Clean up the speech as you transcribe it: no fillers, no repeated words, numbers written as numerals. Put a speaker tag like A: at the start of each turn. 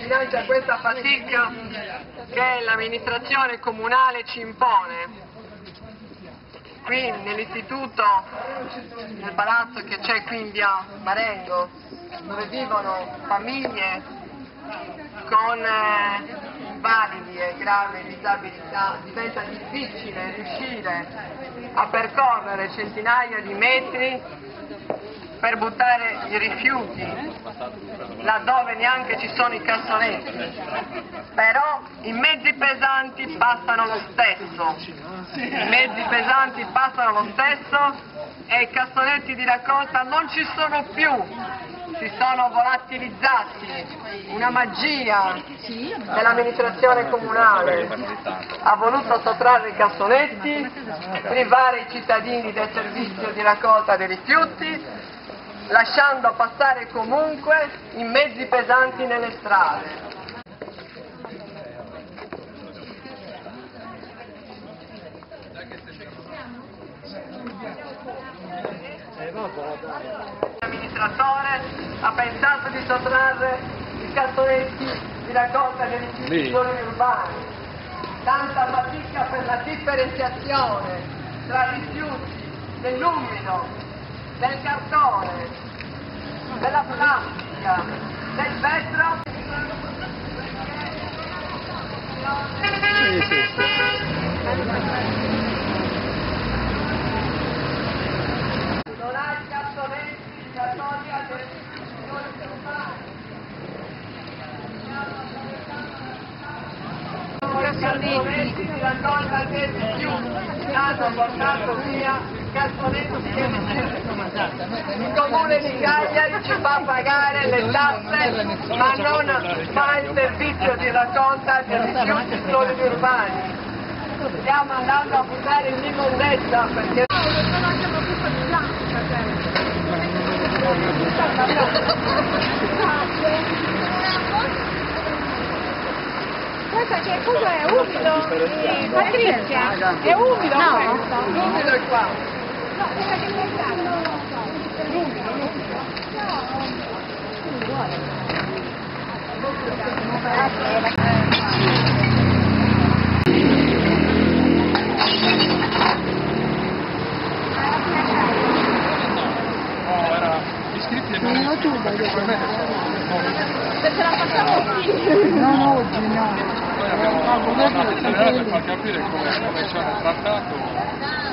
A: finanzia questa fatica che l'amministrazione comunale ci impone. Qui nell'istituto, nel palazzo che c'è qui in via Marengo, dove vivono famiglie con invalidi e gravi disabilità, diventa difficile riuscire a percorrere centinaia di metri per buttare i rifiuti laddove neanche ci sono i cassonetti, però i mezzi pesanti passano lo stesso, e i cassonetti di raccolta non ci sono più, si sono volatilizzati. Una magia dell'amministrazione comunale ha voluto sottrarre i cassonetti, privare i cittadini del servizio di raccolta dei rifiuti, lasciando passare comunque i mezzi pesanti nelle strade. L'amministratore ha pensato di sottrarre i cassonetti di raccolta dei rifiuti solidi urbani. Tanta fatica per la differenziazione tra rifiuti dell'umido, del cartone, della plastica, del vetro. Non ha i cassonetti da togliere delle istituzioni urbane. I cassonetti di raccolta dei rifiuti hanno portato via i cassonetti dei rifiuti. Il comune di Cagliari ci fa pagare le tasse ma non fa il servizio di raccolta dei rifiuti solidi urbani. Stiamo andando a buttare in immondezza perché...
B: Questa che cosa è? Umido? Patrizia? È umido? No,
A: l'umido è qua.
B: No, questa che è stata? L'umido.
C: In YouTube,
B: se ce la facciamo qui?
C: no, oggi no.
D: Noi abbiamo una giornata per far capire come ci hanno trattato.